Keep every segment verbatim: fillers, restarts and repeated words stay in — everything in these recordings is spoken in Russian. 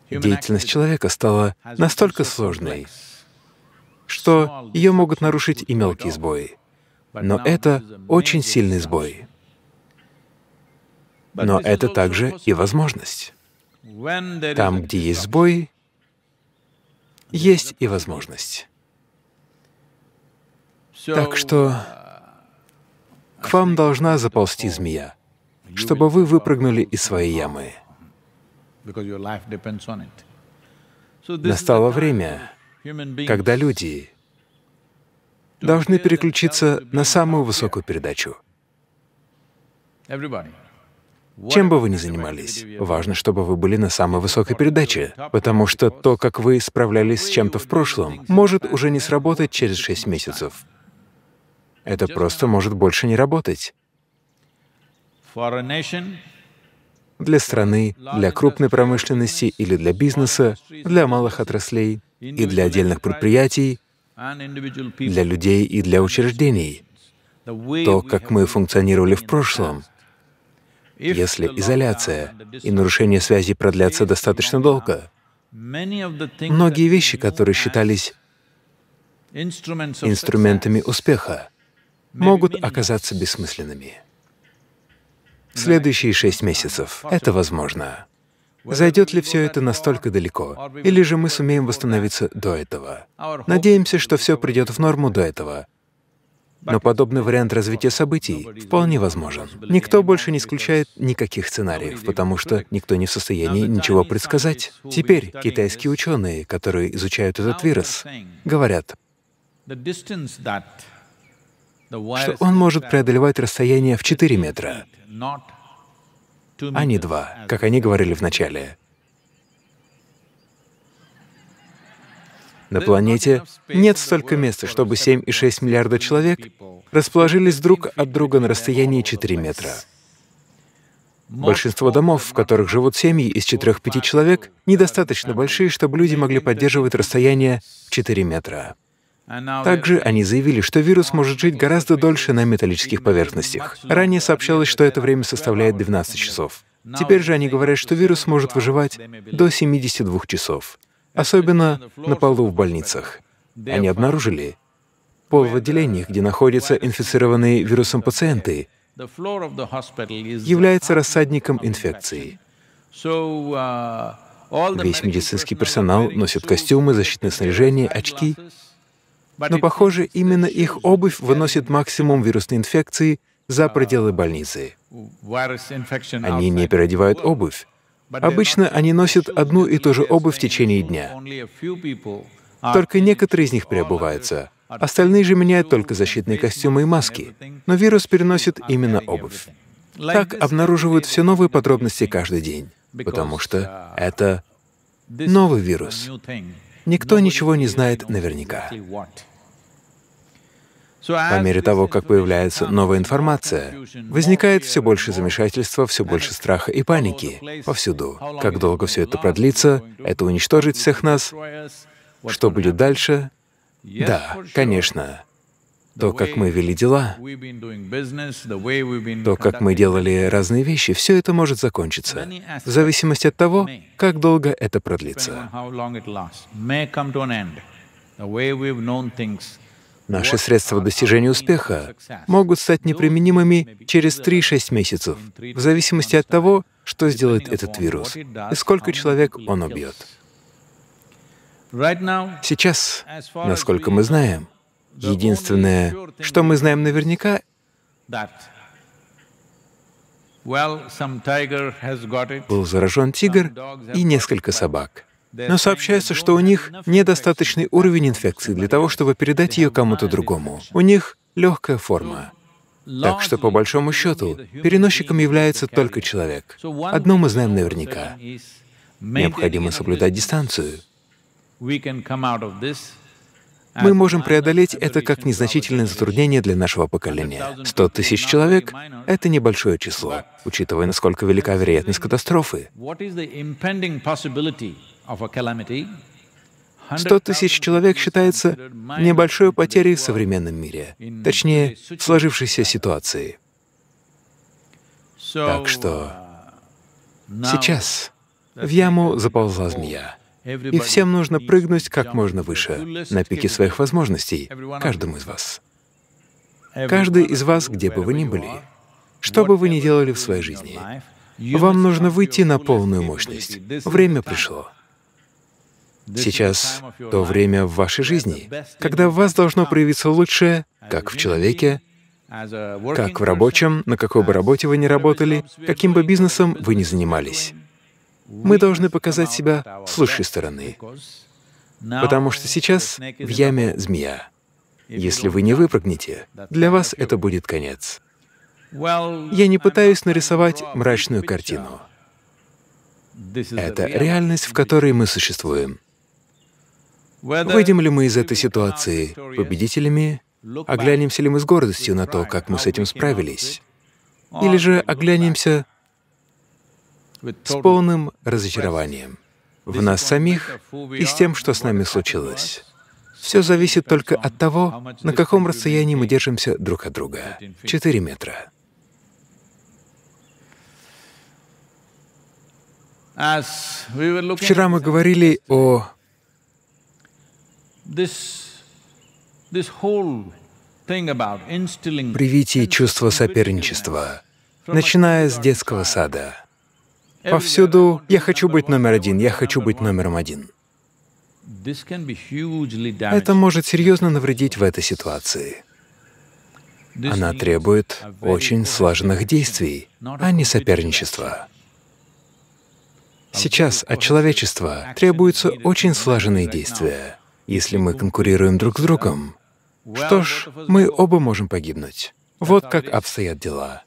Деятельность человека стала настолько сложной, что ее могут нарушить и мелкие сбои. Но это очень сильный сбой. Но это также и возможность. Там, где есть сбой, есть и возможность. Так что к вам должна заползти змея, чтобы вы выпрыгнули из своей ямы. Настало время, когда люди должны переключиться на самую высокую передачу. Чем бы вы ни занимались, важно, чтобы вы были на самой высокой передаче, потому что то, как вы справлялись с чем-то в прошлом, может уже не сработать через шесть месяцев. Это просто может больше не работать. Для страны, для крупной промышленности или для бизнеса, для малых отраслей и для отдельных предприятий, для людей и для учреждений. То, как мы функционировали в прошлом, если изоляция и нарушение связи продлятся достаточно долго, многие вещи, которые считались инструментами успеха, могут оказаться бессмысленными. Следующие шесть месяцев — это возможно. Зайдет ли все это настолько далеко, или же мы сумеем восстановиться до этого? Надеемся, что все придет в норму до этого. Но подобный вариант развития событий вполне возможен. Никто больше не исключает никаких сценариев, потому что никто не в состоянии ничего предсказать. Теперь китайские ученые, которые изучают этот вирус, говорят, что он может преодолевать расстояние в четыре метра, а не два, как они говорили вначале. На планете нет столько места, чтобы семь и шесть миллиарда человек расположились друг от друга на расстоянии четыре метра. Большинство домов, в которых живут семьи из четырёх-пяти человек, недостаточно большие, чтобы люди могли поддерживать расстояние в четыре метра. Также они заявили, что вирус может жить гораздо дольше на металлических поверхностях. Ранее сообщалось, что это время составляет двенадцать часов. Теперь же они говорят, что вирус может выживать до семидесяти двух часов, особенно на полу в больницах. Они обнаружили пол в отделениях, где находятся инфицированные вирусом пациенты, является рассадником инфекции. Весь медицинский персонал носит костюмы, защитное снаряжение, очки. Но, похоже, именно их обувь выносит максимум вирусной инфекции за пределы больницы. Они не переодевают обувь. Обычно они носят одну и ту же обувь в течение дня. Только некоторые из них переобуваются. Остальные же меняют только защитные костюмы и маски. Но вирус переносит именно обувь. Так обнаруживают все новые подробности каждый день, потому что это новый вирус. Никто ничего не знает наверняка. По мере того, как появляется новая информация, возникает все больше замешательства, все больше страха и паники повсюду. Как долго все это продлится? Это уничтожит всех нас? Что будет дальше? Да, конечно. То, как мы вели дела, то, как мы делали разные вещи, все это может закончиться, в зависимости от того, как долго это продлится. Наши средства достижения успеха могут стать неприменимыми через три-шесть месяцев, в зависимости от того, что сделает этот вирус и сколько человек он убьет. Сейчас, насколько мы знаем, единственное, что мы знаем наверняка, был заражен тигр и несколько собак. Но сообщается, что у них недостаточный уровень инфекции для того, чтобы передать ее кому-то другому. У них легкая форма. Так что, по большому счету, переносчиком является только человек. Одно мы знаем наверняка. Необходимо соблюдать дистанцию. Мы можем преодолеть это как незначительное затруднение для нашего поколения. Сто тысяч человек — это небольшое число, учитывая, насколько велика вероятность катастрофы. Сто тысяч человек считается небольшой потерей в современном мире, точнее, в сложившейся ситуации. Так что сейчас В яму заползла змея. И всем нужно прыгнуть как можно выше, на пике своих возможностей, каждому из вас. Каждый из вас, где бы вы ни были, что бы вы ни делали в своей жизни, вам нужно выйти на полную мощность. Время пришло. Сейчас то время в вашей жизни, когда в вас должно проявиться лучшее, как в человеке, как в рабочем, на какой бы работе вы ни работали, каким бы бизнесом вы ни занимались. Мы должны показать себя с лучшей стороны, потому что сейчас в яме змея. Если вы не выпрыгнете, для вас это будет конец. Я не пытаюсь нарисовать мрачную картину. Это реальность, в которой мы существуем. Выйдем ли мы из этой ситуации победителями, оглянемся ли мы с гордостью на то, как мы с этим справились, или же оглянемся с полным разочарованием в нас самих и с тем, что с нами случилось. Все зависит только от того, на каком расстоянии мы держимся друг от друга. Четыре метра. Вчера мы говорили о привитии чувства соперничества, начиная с детского сада. Повсюду «я хочу быть номер один, я хочу быть номером один». Это может серьезно навредить в этой ситуации. Она требует очень слаженных действий, а не соперничества. Сейчас от человечества требуются очень слаженные действия. Если мы конкурируем друг с другом, что ж, мы оба можем погибнуть. Вот как обстоят дела.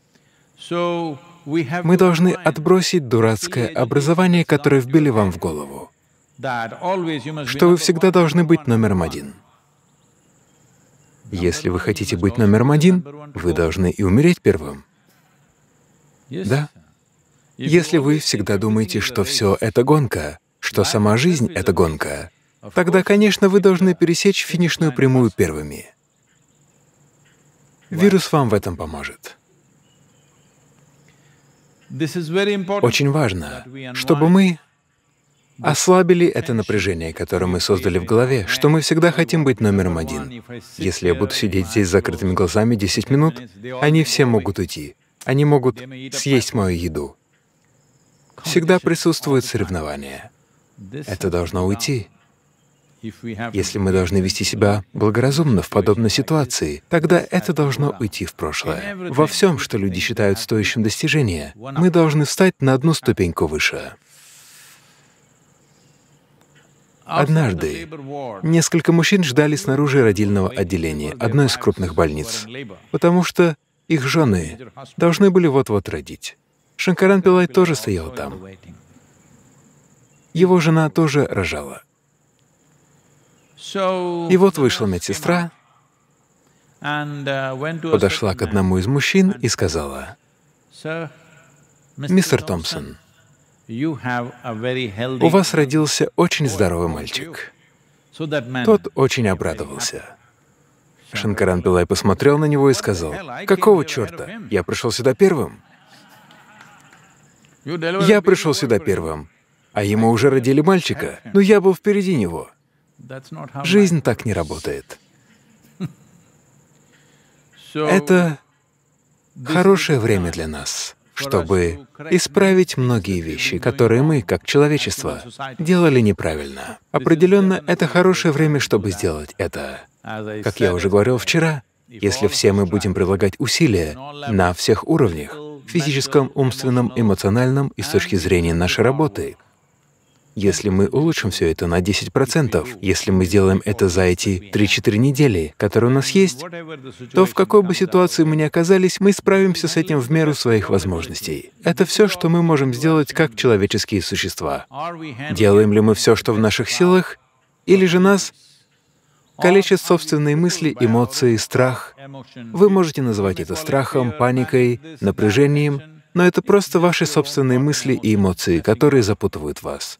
Мы должны отбросить дурацкое образование, которое вбили вам в голову, что вы всегда должны быть номером один. Если вы хотите быть номером один, вы должны и умереть первым. Да? Если вы всегда думаете, что все это гонка, что сама жизнь — это гонка, тогда, конечно, вы должны пересечь финишную прямую первыми. Вирус вам в этом поможет. Очень важно, чтобы мы ослабили это напряжение, которое мы создали в голове, что мы всегда хотим быть номером один. Если я буду сидеть здесь с закрытыми глазами десять минут, они все могут уйти. Они могут съесть мою еду. Всегда присутствует соревнование. Это должно уйти. Если мы должны вести себя благоразумно в подобной ситуации, тогда это должно уйти в прошлое. Во всем, что люди считают стоящим достижения, мы должны встать на одну ступеньку выше. Однажды несколько мужчин ждали снаружи родильного отделения одной из крупных больниц, потому что их жены должны были вот-вот родить. Шанкаран Пиллай тоже стоял там. Его жена тоже рожала. И вот вышла медсестра, подошла к одному из мужчин и сказала: «Мистер Томпсон, у вас родился очень здоровый мальчик». Тот очень обрадовался. Шанкаран Пиллай посмотрел на него и сказал: «Какого черта? Я пришел сюда первым. Я пришел сюда первым, а ему уже родили мальчика, но я был впереди него». Жизнь так не работает. Это хорошее время для нас, чтобы исправить многие вещи, которые мы, как человечество, делали неправильно. Определенно, это хорошее время, чтобы сделать это. Как я уже говорил вчера, если все мы будем прилагать усилия на всех уровнях — физическом, умственном, эмоциональном и с точки зрения нашей работы — если мы улучшим все это на десять процентов, если мы сделаем это за эти три-четыре недели, которые у нас есть, то в какой бы ситуации мы ни оказались, мы справимся с этим в меру своих возможностей. Это все, что мы можем сделать как человеческие существа. Делаем ли мы все, что в наших силах, или же нас калечат собственные мысли, эмоции, страх? Вы можете называть это страхом, паникой, напряжением, но это просто ваши собственные мысли и эмоции, которые запутывают вас.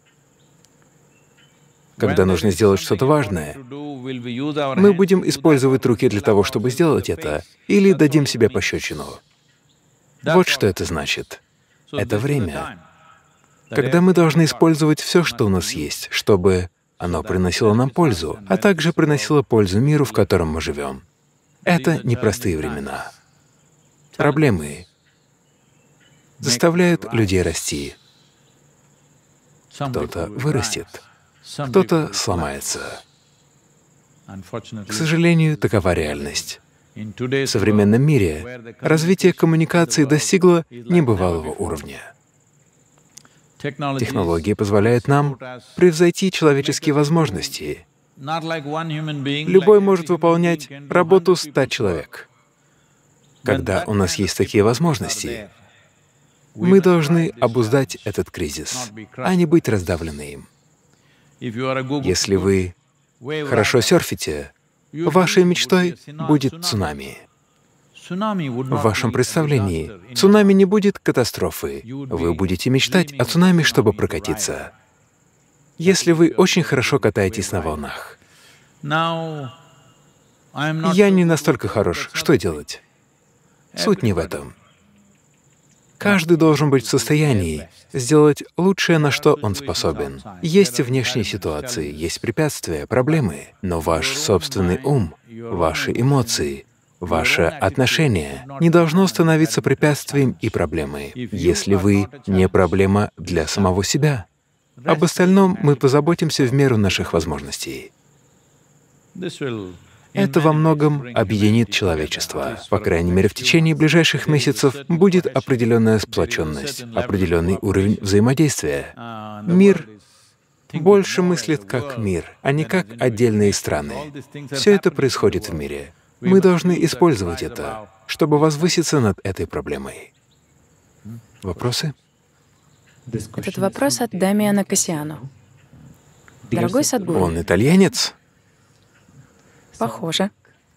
Когда нужно сделать что-то важное, мы будем использовать руки для того, чтобы сделать это, или дадим себе пощечину. Вот что это значит. Это время. Тогда мы должны использовать все, что у нас есть, чтобы оно приносило нам пользу, а также приносило пользу миру, в котором мы живем. Это непростые времена. Проблемы заставляют людей расти. Кто-то вырастет, кто-то сломается. К сожалению, такова реальность. В современном мире развитие коммуникации достигло небывалого уровня. Технологии позволяют нам превзойти человеческие возможности. Любой может выполнять работу ста человек. Когда у нас есть такие возможности, мы должны обуздать этот кризис, а не быть раздавлены им. Если вы хорошо серфите, вашей мечтой будет цунами. В вашем представлении цунами не будет катастрофы. Вы будете мечтать о цунами, чтобы прокатиться. Если вы очень хорошо катаетесь на волнах. Я не настолько хорош. Что делать? Суть не в этом. Каждый должен быть в состоянии сделать лучшее, на что он способен. Есть внешние ситуации, есть препятствия, проблемы, но ваш собственный ум, ваши эмоции, ваше отношение не должно становиться препятствием и проблемой, если вы не проблема для самого себя. Об остальном мы позаботимся в меру наших возможностей. Это во многом объединит человечество. По крайней мере, в течение ближайших месяцев будет определенная сплоченность, определенный уровень взаимодействия. Мир больше мыслит как мир, а не как отдельные страны. Все это происходит в мире. Мы должны использовать это, чтобы возвыситься над этой проблемой. Вопросы? Этот вопрос от Дамиана Кассиано. Дорогой Садхгуру. Он итальянец? Похоже.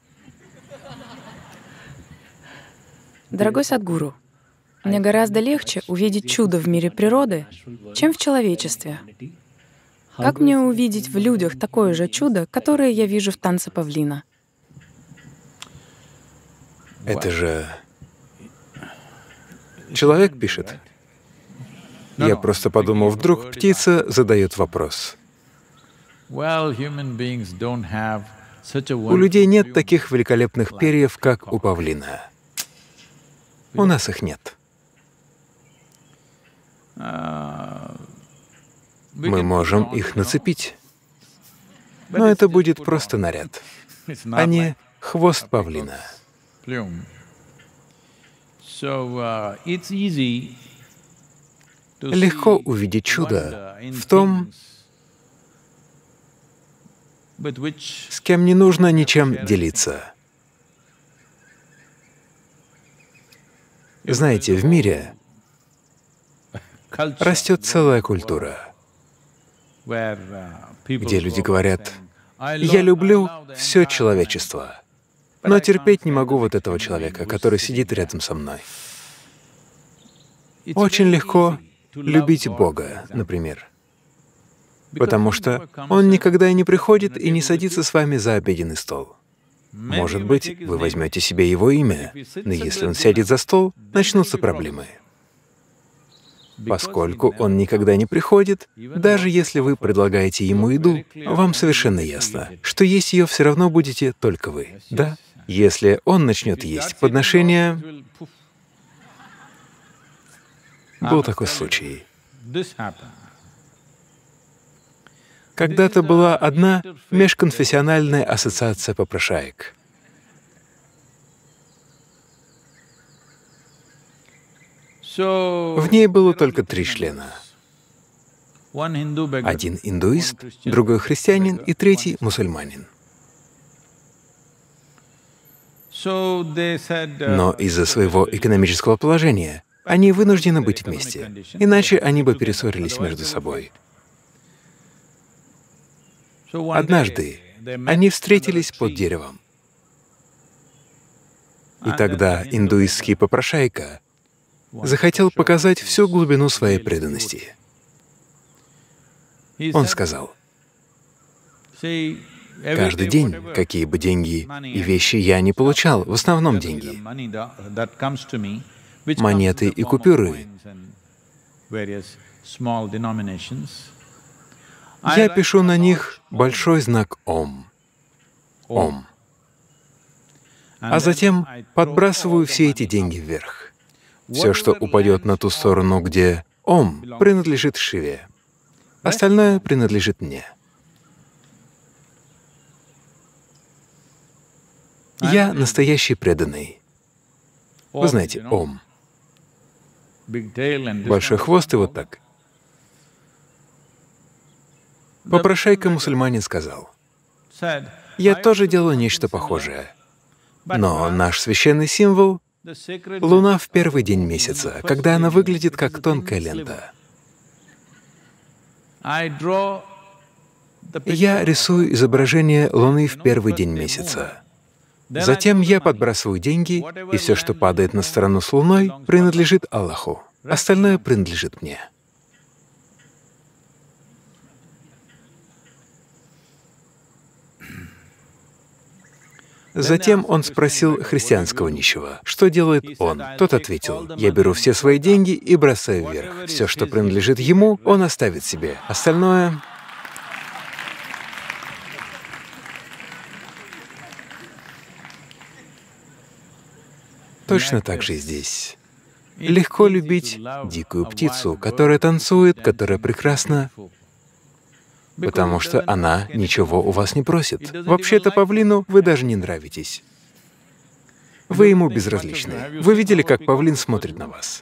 Дорогой Садхгуру, мне гораздо легче увидеть чудо в мире природы, чем в человечестве. Как мне увидеть в людях такое же чудо, которое я вижу в танце павлина? Это же человек пишет. Я просто подумал, вдруг птица задает вопрос. У людей нет таких великолепных перьев, как у павлина. У нас их нет. Мы можем их нацепить, но это будет просто наряд, а не хвост павлина. Легко увидеть чудо в том, с кем не нужно ничем делиться. Знаете, в мире растет целая культура, где люди говорят: «Я люблю все человечество, но терпеть не могу вот этого человека, который сидит рядом со мной». Очень легко любить Бога, например, потому что Он никогда и не приходит и не садится с вами за обеденный стол. Может быть, вы возьмете себе Его имя, но если Он сядет за стол, начнутся проблемы. Поскольку Он никогда не приходит, даже если вы предлагаете Ему еду, вам совершенно ясно, что есть ее все равно будете только вы, да? Если Он начнет есть подношения… Был такой случай. Когда-то была одна межконфессиональная ассоциация попрошаек. В ней было только три члена. Один индуист, другой христианин и третий мусульманин. Но из-за своего экономического положения они вынуждены быть вместе, иначе они бы перессорились между собой. Однажды они встретились под деревом. И тогда индуистский попрошайка захотел показать всю глубину своей преданности. Он сказал: «Каждый день, какие бы деньги и вещи я не получал, в основном деньги, монеты и купюры, Я пишу на них большой знак Ом. Ом. А затем подбрасываю все эти деньги вверх. Все, что упадет на ту сторону, где Ом, принадлежит Шиве. Остальное принадлежит мне. Я настоящий преданный. Вы знаете, Ом. Большой хвост и вот так. Попрошайка-мусульманин сказал: «Я тоже делаю нечто похожее, но наш священный символ — Луна в первый день месяца, когда она выглядит как тонкая лента. Я рисую изображение Луны в первый день месяца. Затем я подбрасываю деньги, и все, что падает на сторону с Луной, принадлежит Аллаху. Остальное принадлежит мне». Затем он спросил христианского нищего, что делает он. Тот ответил: «Я беру все свои деньги и бросаю вверх. Все, что принадлежит ему, он оставит себе. Остальное…» Точно так же и здесь. Легко любить дикую птицу, которая танцует, которая прекрасна, потому что она ничего у вас не просит. Вообще-то павлину вы даже не нравитесь. Вы ему безразличны. Вы видели, как павлин смотрит на вас?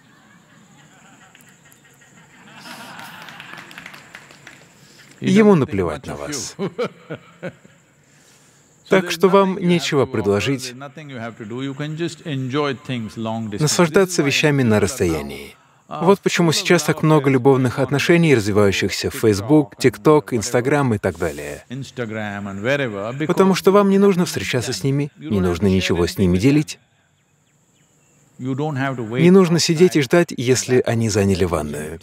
Ему наплевать на вас. Так что вам нечего предложить наслаждаться вещами на расстоянии. Вот почему сейчас так много любовных отношений, развивающихся в Facebook, TikTok, Instagram и так далее. Потому что вам не нужно встречаться с ними, не нужно ничего с ними делить. Не нужно сидеть и ждать, если они заняли ванную.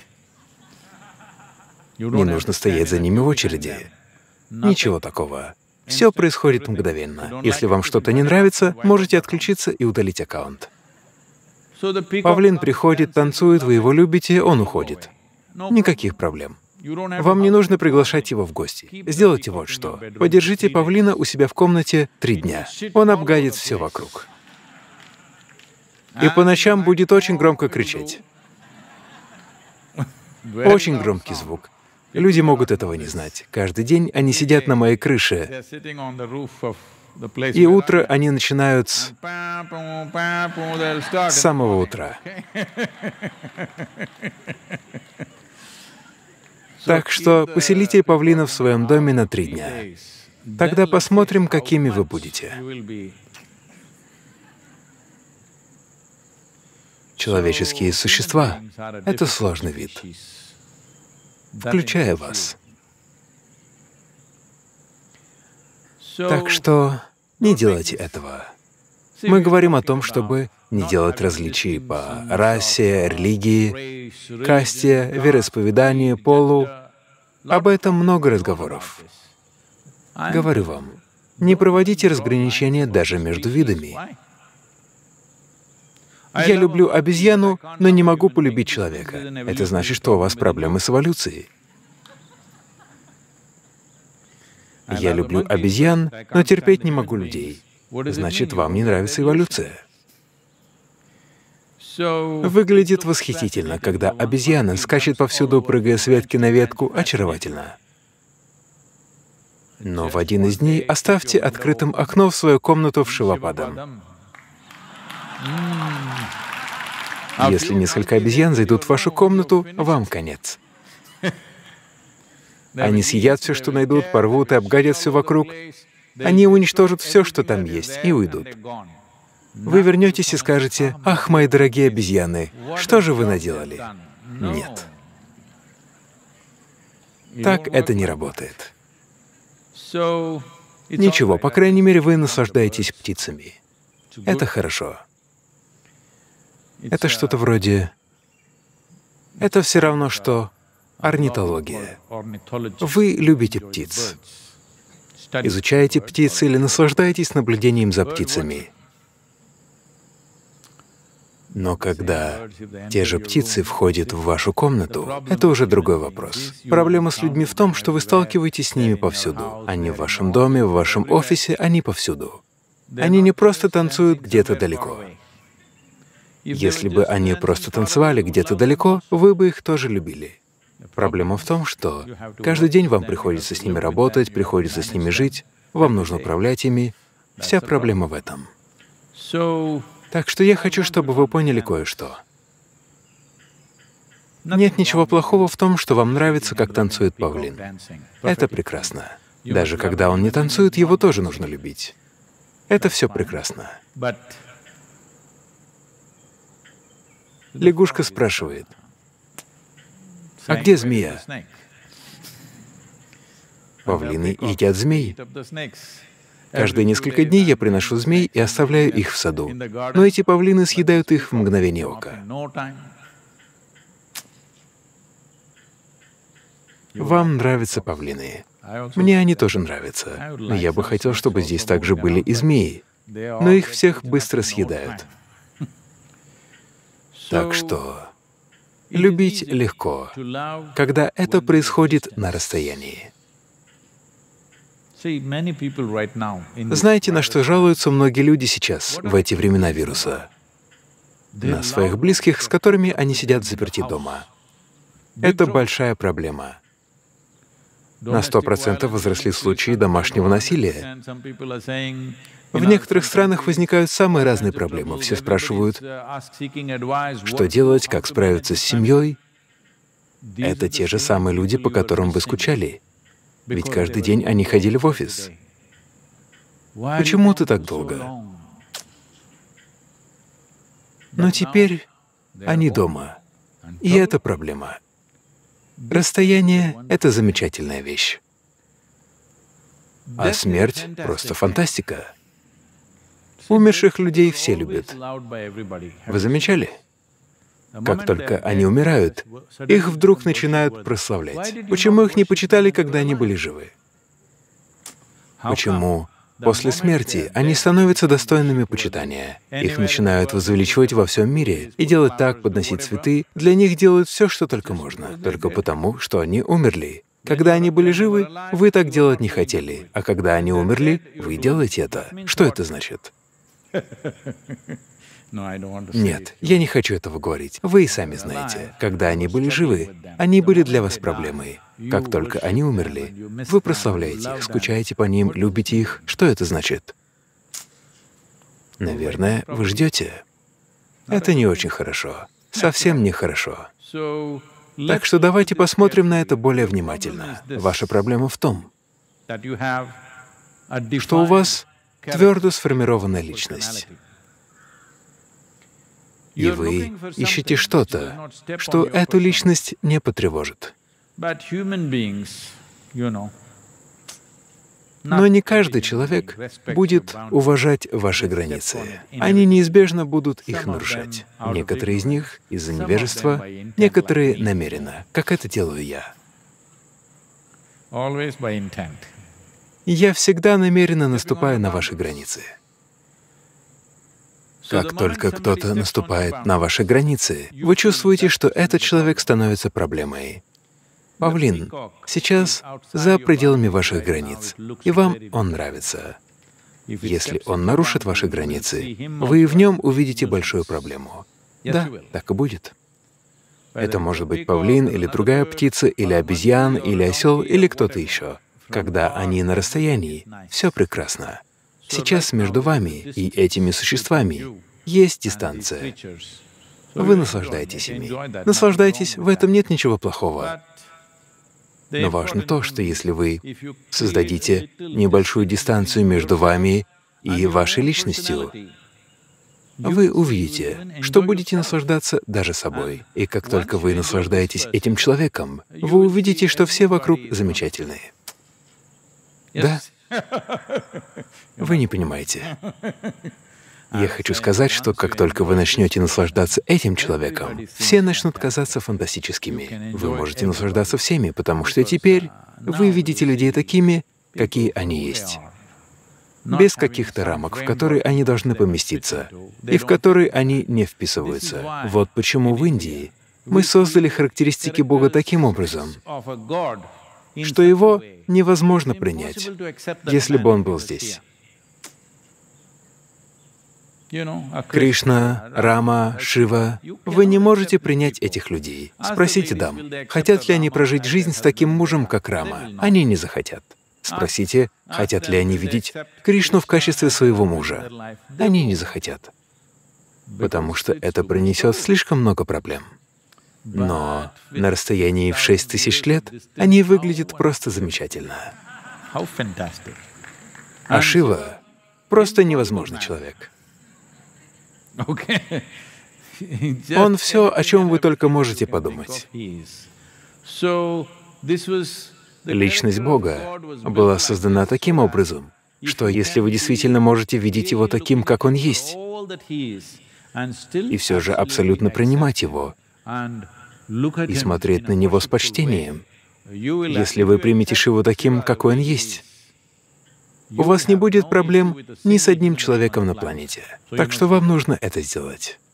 Не нужно стоять за ними в очереди. Ничего такого. Все происходит мгновенно. Если вам что-то не нравится, можете отключиться и удалить аккаунт. Павлин приходит, танцует, вы его любите, он уходит. Никаких проблем. Вам не нужно приглашать его в гости. Сделайте вот что. Подержите павлина у себя в комнате три дня. Он обгадит все вокруг. И по ночам будет очень громко кричать. Очень громкий звук. Люди могут этого не знать. Каждый день они сидят на моей крыше, и утро они начинают с, с самого утра. Так что поселите павлина в своем доме на три дня. Тогда посмотрим, какими вы будете. Человеческие существа — это сложный вид, включая вас. Так что не делайте этого. Мы говорим о том, чтобы не делать различий по расе, религии, касте, вероисповеданию, полу. Об этом много разговоров. Говорю вам, не проводите разграничения даже между видами. Я люблю обезьяну, но не могу полюбить человека. Это значит, что у вас проблемы с эволюцией. Я люблю обезьян, но терпеть не могу людей. Значит, вам не нравится эволюция. Выглядит восхитительно, когда обезьяна скачет повсюду, прыгая с ветки на ветку, очаровательно. Но в один из дней оставьте открытым окно в свою комнату в Шивападам. Если несколько обезьян зайдут в вашу комнату, вам конец. Они съедят все, что найдут, порвут и обгадят все вокруг. Они уничтожат все, что там есть, и уйдут. Вы вернетесь и скажете: «Ах, мои дорогие обезьяны, что же вы наделали?» Нет. Так это не работает. Ничего, по крайней мере, вы наслаждаетесь птицами. Это хорошо. Это что-то вроде… Это все равно, что орнитология. Вы любите птиц. Изучаете птиц или наслаждаетесь наблюдением за птицами. Но когда те же птицы входят в вашу комнату, это уже другой вопрос. Проблема с людьми в том, что вы сталкиваетесь с ними повсюду. Они в вашем доме, в вашем офисе, они повсюду. Они не просто танцуют где-то далеко. Если бы они просто танцевали где-то далеко, вы бы их тоже любили. Проблема в том, что каждый день вам приходится с ними работать, приходится с ними жить, вам нужно управлять ими. Вся проблема в этом. Так что я хочу, чтобы вы поняли кое-что. Нет ничего плохого в том, что вам нравится, как танцует павлин. Это прекрасно. Даже когда он не танцует, его тоже нужно любить. Это все прекрасно. Лягушка спрашивает: «А где змея?» Павлины едят змей. Каждые несколько дней я приношу змей и оставляю их в саду. Но эти павлины съедают их в мгновение ока. Вам нравятся павлины. Мне они тоже нравятся. Но я бы хотел, чтобы здесь также были и змеи. Но их всех быстро съедают. Так что любить легко, когда это происходит на расстоянии. Знаете, на что жалуются многие люди сейчас, в эти времена вируса? На своих близких, с которыми они сидят заперти дома. Это большая проблема. На сто процентов возросли случаи домашнего насилия. В некоторых странах возникают самые разные проблемы. Все спрашивают, что делать, как справиться с семьей. Это те же самые люди, по которым вы скучали. Ведь каждый день они ходили в офис. Почему ты так долго? Но теперь они дома. И это проблема. Расстояние — это замечательная вещь. А смерть — просто фантастика. Умерших людей все любят. Вы замечали? Как только они умирают, их вдруг начинают прославлять. Почему их не почитали, когда они были живы? Почему после смерти они становятся достойными почитания? Их начинают возвеличивать во всем мире и делать так, подносить цветы. Для них делают все, что только можно, только потому, что они умерли. Когда они были живы, вы так делать не хотели, а когда они умерли, вы делаете это. Что это значит? Нет, я не хочу этого говорить. Вы и сами знаете, когда они были живы, они были для вас проблемой. Как только они умерли, вы прославляете их, скучаете по ним, любите их. Что это значит? Наверное, вы ждете. Это не очень хорошо. Совсем нехорошо. Так что давайте посмотрим на это более внимательно. Ваша проблема в том, что у вас твердо сформированная личность. И вы ищете что-то, что эту личность не потревожит. Но не каждый человек будет уважать ваши границы. Они неизбежно будут их нарушать. Некоторые из них из-за невежества, некоторые намеренно, как это делаю я. Я всегда намеренно наступаю на ваши границы. Как только кто-то наступает на ваши границы, вы чувствуете, что этот человек становится проблемой. Павлин сейчас за пределами ваших границ, и вам он нравится. Если он нарушит ваши границы, вы в нем увидите большую проблему. Да, так и будет. Это может быть павлин, или другая птица, или обезьян, или осел, или кто-то еще. Когда они на расстоянии, все прекрасно. Сейчас между вами и этими существами есть дистанция. Вы наслаждаетесь ими. Наслаждайтесь, в этом нет ничего плохого. Но важно то, что если вы создадите небольшую дистанцию между вами и вашей личностью, вы увидите, что будете наслаждаться даже собой. И как только вы наслаждаетесь этим человеком, вы увидите, что все вокруг замечательные. Да? Вы не понимаете. Я хочу сказать, что как только вы начнете наслаждаться этим человеком, все начнут казаться фантастическими. Вы можете наслаждаться всеми, потому что теперь вы видите людей такими, какие они есть. без каких-то рамок, в которые они должны поместиться, и в которые они не вписываются. Вот почему в Индии мы создали характеристики Бога таким образом, что Его невозможно принять, если бы Он был здесь. Кришна, Рама, Шива — вы не можете принять этих людей. Спросите дам, хотят ли они прожить жизнь с таким мужем, как Рама? Они не захотят. Спросите, хотят ли они видеть Кришну в качестве своего мужа? Они не захотят, потому что это принесет слишком много проблем. Но на расстоянии в шесть тысяч лет они выглядят просто замечательно. А Шива — просто невозможный человек. Он все, о чем вы только можете подумать. Личность Бога была создана таким образом, что если вы действительно можете видеть Его таким, как Он есть, и все же абсолютно принимать Его, и смотреть на Него с почтением, если вы примете Шиву таким, какой Он есть, у вас не будет проблем ни с одним человеком на планете. Так что вам нужно это сделать.